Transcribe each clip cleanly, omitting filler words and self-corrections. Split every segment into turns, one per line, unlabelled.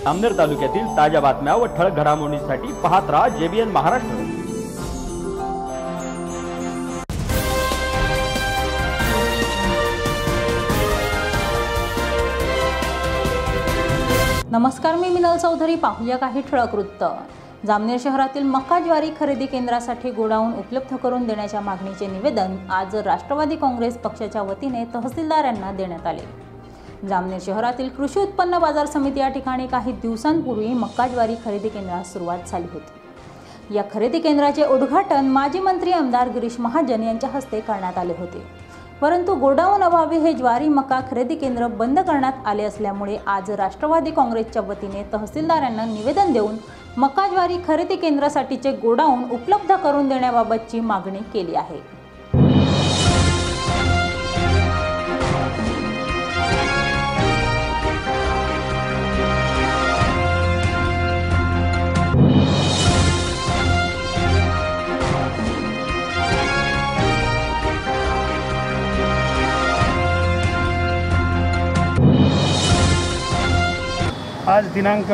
जामनेर तालुक्यातील ताज्या बातम्या व ठळक घडामोडींसाठी पाहत राहा JBN महाराष्ट्र।
नमस्कार, मी मिनल चौधरी। पाहूया काही ठळक वृत्त। जामनेर शहरातील मका ज्वारी खरेदी केंद्रासाठी गोडाऊन उपलब्ध करून देण्याच्या मागणीचे निवेदन आज राष्ट्रवादी काँग्रेस पक्षाच्या वतीने तहसीलदार यांना देण्यात आले। जामनेर शहरातील कृषी उत्पन्न बाजार समिती या ठिकाणी काही दिवसांपूर्वी मका ज्वारी खरेदी केंद्रास सुरुवात झाली होती। या खरेदी केंद्राचे उद्घाटन माजी मंत्री आमदार गिरीश महाजन यांच्या हस्ते करण्यात आले होते, परंतु गोडाऊन अभावी हे ज्वारी मका खरेदी केंद्र बंद करण्यात आले असल्यामुळे आज राष्ट्रवादी काँग्रेसच्या वतीने तहसीलदार यांना निवेदन देऊन मका ज्वारी खरेदी केंद्रासाठीचे गोडाऊन उपलब्ध करून देण्याबाबतची मागणी केली आहे।
आज दिनांक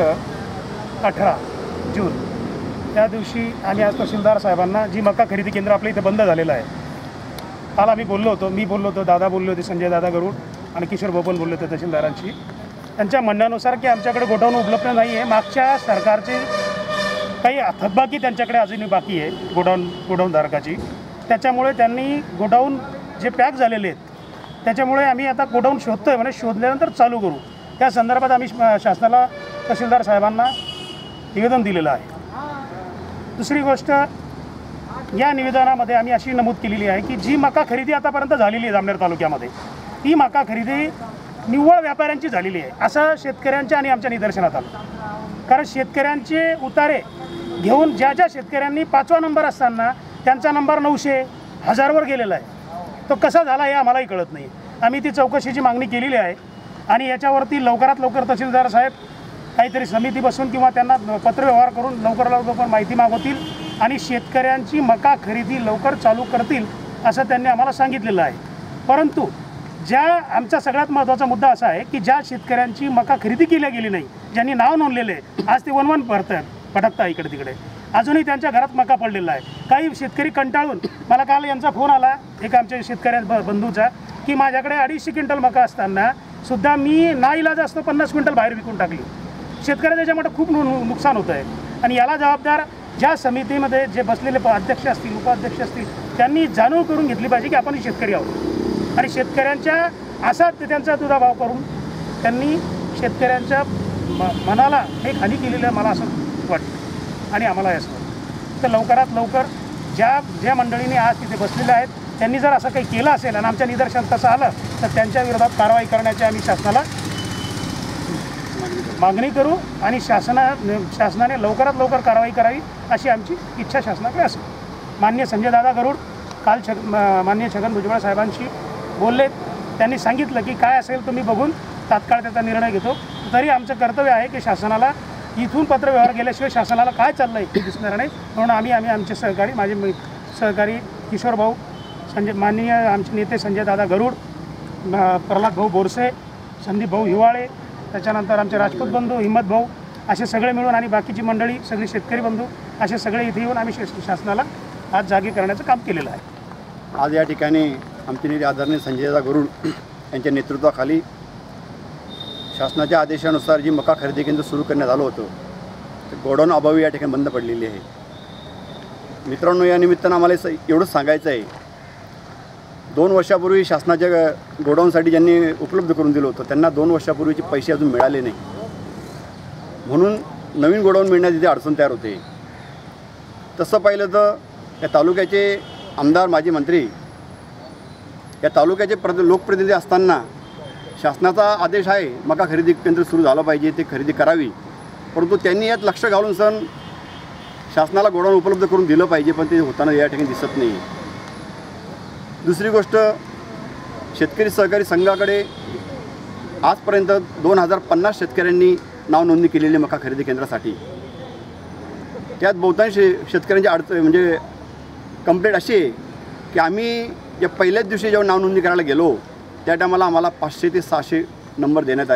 18 जून त्या दिवशी आम्ही आज तहसीलदार साहेबांना जी मका खरेदी केंद्र आपल्या इथे बंद झालेलं आहे, काल आम्ही बोललो होतो, मी बोललो होतो, दादा बोलले होते, संजय दादा गरुड आणि किशोर भाऊ पण बोलले होते तहसीलदारांशी। त्यांच्या म्हणण्यानुसार की आमच्याकडे गोडाऊन उपलब्ध नाही आहे। मागच्या सरकारचे काही थकबाकी त्यांच्याकडे अजूनही बाकी आहे गोडाऊनधारकाची, त्याच्यामुळे त्यांनी गोडाऊन जे पॅक झालेले आहेत त्याच्यामुळे आम्ही आता गोडाऊन शोधतोय, म्हणजे शोधल्यानंतर चालू करू। त्या संदर्भात आम्ही शासनाला तहसीलदार साहेबांना निवेदन दिलेलं आहे। दुसरी गोष्ट, या निवेदनामध्ये आम्ही अशी नमूद केलेली आहे की जी मका खरेदी आतापर्यंत झालेली आहे जामनेर तालुक्यामध्ये, ती मका खरेदी निव्वळ व्यापाऱ्यांची झालेली आहे असं शेतकऱ्यांच्या आणि आमच्या निदर्शनात आलं। कारण शेतकऱ्यांचे उतारे घेऊन ज्या शेतकऱ्यांनी 5वा नंबर असताना त्यांचा नंबर 900, 1000वर गेलेला आहे, तो कसा झाला हे आम्हालाही कळत नाही। आम्ही ती चौकशीची मागणी केलेली आहे आणि याच्यावरती लवकरात लवकर तहसीलदार साहेब काहीतरी समिती बसून किंवा त्यांना पत्रव्यवहार करून लवकर माहिती मागवतील आणि शेतकऱ्यांची मका खरेदी लवकर चालू करतील असं त्यांनी आम्हाला सांगितलेलं आहे। परंतु आमचा सगळ्यात महत्त्वाचा मुद्दा असा आहे की ज्या शेतकऱ्यांची मका खरेदी केली गेली नाही, ज्यांनी नाव नोंदलेले आहे, आज ते वनवन भटकता इकडे तिकडे, अजूनही त्यांच्या घरात मका पडलेला आहे। काही शेतकरी कंटाळून, मला काल यांचा फोन आला एक आमच्या शेतकऱ्या बंधूचा की माझ्याकडे 250 क्विंटल मका असताना सुद्धा मी नाईलाज असतो 50 क्विंटल बाहेर विकून टाकली। शेतकऱ्याच्या त्याच्यामध्ये खूप नुकसान होतं आहे आणि याला जबाबदार ज्या समितीमध्ये जे बसलेले अध्यक्ष असतील, उपाध्यक्ष असतील, त्यांनी जाणीव करून घेतली पाहिजे की आपण शेतकरी आहोत आणि शेतकऱ्यांच्या असा त्यांचा दुधाभाव करून त्यांनी शेतकऱ्यांच्या मनाला एक हानी केलेलं आहे, मला असं वाटतं आणि आम्हाला असं वाटतं। तर लवकरात लवकर ज्या मंडळींनी आज तिथे बसलेले आहेत त्यांनी जर असं काही केलं असेल आणि आमच्या निदर्शनात तसं आलं तर त्यांच्या विरोधात कारवाई करण्याची आम्ही शासनाला मागणी करू आणि शासनाने लवकरात लवकर कारवाई करावी अशी आमची इच्छा शासनाकडे असेल। माननीय संजय दादा गरुड काल माननीय छगन भुजबळ साहेबांशी बोलले, त्यांनी सांगितलं की काय असेल तुम्ही बघून तात्काळ त्याचा निर्णय घेतो। तरी आमचं कर्तव्य आहे की शासनाला इथून पत्रव्यवहार केल्याशिवाय शासनाला काय चाललं आहे हे दिसणार नाही, म्हणून आम्ही आमचे सहकारी, माझे सहकारी किशोर भाऊ, माननीय आमचे नेते संजय दादा गरुड, प्रल्हाद भाऊ बोरसे, संदीप भाऊ हिवाळे, त्याच्यानंतर आमचे राजपूत बंधू, हिम्मत भाऊ, असे सगळे मिळून आणि बाकीची मंडळी सगळी शेतकरी बंधू असे सगळे इथे येऊन आम्ही शासनाला आज जागे करण्याचं काम केलेलं आहे।
आज या ठिकाणी आमचे नेते आदरणीय संजय दादा गरुड यांच्या नेतृत्वाखाली शासनाच्या आदेशानुसार जी मका खरेदी केंद्र सुरू करण्यात आलं होतं ते गोडाऊन अभावी या ठिकाणी बंद पडलेली आहे। मित्रांनो, या निमित्तानं आम्हाला एवढंच सांगायचं आहे, 2 वर्षापूर्वी शासनाच्या गोडाऊनसाठी ज्यांनी उपलब्ध करून दिलं होतं त्यांना 2 वर्षापूर्वीचे पैसे अजून मिळाले नाही, म्हणून नवीन गोडाऊन मिळण्यात इथे अडचण तयार होते। तसं पाहिलं तर या तालुक्याचे आमदार, माजी मंत्री, या तालुक्याचे लोकप्रतिनिधी असताना शासनाचा आदेश आहे मका खरेदी केंद्र सुरू झालं पाहिजे, ते खरेदी करावी, परंतु त्यांनी यात लक्ष घालून शासनाला गोडाऊन उपलब्ध करून दिलं पाहिजे, पण ते होताना या ठिकाणी दिसत नाही। दुसरी गोष्ट, शेतकरी सहकारी संघाकडे आजपर्यंत 2050 शेतकऱ्यांनी नाव नोंदणी केलेली मका खरेदी केंद्रासाठी। त्यात बहुतांश शेतकऱ्यांची म्हणजे कंप्लेंट अशी आहे की आम्ही या पहिल्याच दिवशी जेव्हा नाव नोंदणी करायला गेलो त्या टायमाला आम्हाला 500 ते 600 नंबर देण्यात आले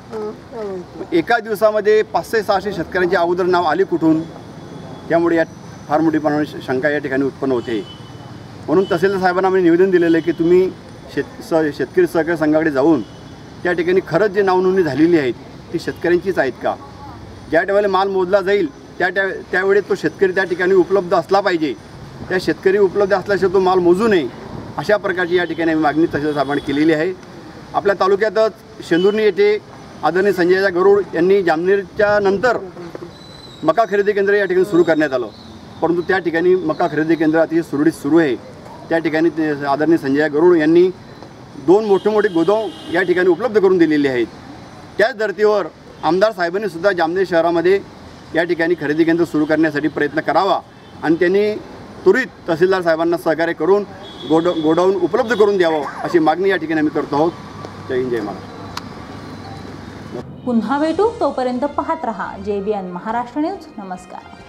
एका दिवसामध्ये 500-600 शेतकऱ्यांची अगोदर नाव आली कुठून? त्यामुळे या फार मोठी प्रमाणात शंका या ठिकाणी उत्पन्न होते. म्हणून तहसीलदार साहेबांना आम्ही निवेदन दिलेलं आहे की तुम्ही शेतकरी सहकारी संघाकडे जाऊन त्या ठिकाणी खरंच जे नावनोंदणी झालेली आहेत ती शेतकऱ्यांचीच आहेत का? ज्या वेळेला माल मोजला जाईल त्यावेळी तो शेतकरी त्या ठिकाणी उपलब्ध असला पाहिजे. त्या शेतकरी उपलब्ध असल्याशिवाय तो माल मोजू नये अशा प्रकारची या ठिकाणी मागणी तहसीलदार साहेबांनी केलेली आहे. आपल्या तालुक्यातच शेंदुर्णी येथे आदरणीय संजय गरुड यांनी जामनेरच्या नंतर मका खरेदी केंद्र या ठिकाणी सुरू करण्यात आलं, परंतु त्या ठिकाणी मका खरेदी केंद्र अतिशय सुरळीत सुरू आहे. त्या ठिकाणी आदरणीय संजय गरुड यांनी 2 मोठे गोदाम या ठिकाणी उपलब्ध करून दिलेले आहेत. त्याच धर्तीवर आमदार साहेबांनी सुद्धा जामनेर शहरामध्ये या ठिकाणी खरेदी केंद्र सुरू करण्यासाठी प्रयत्न करावा आणि त्यांनी त्वरित तहसीलदार साहेबांना सहकार्य करून गोडाऊन उपलब्ध करून द्यावं अशी मागणी या ठिकाणी आम्ही करतो आहोत. जय हिंद, जय महाराष्ट्र.
पुन्हा भेटू, तोपर्यंत पाहत रहा JBN महाराष्ट्र न्यूज. नमस्कार.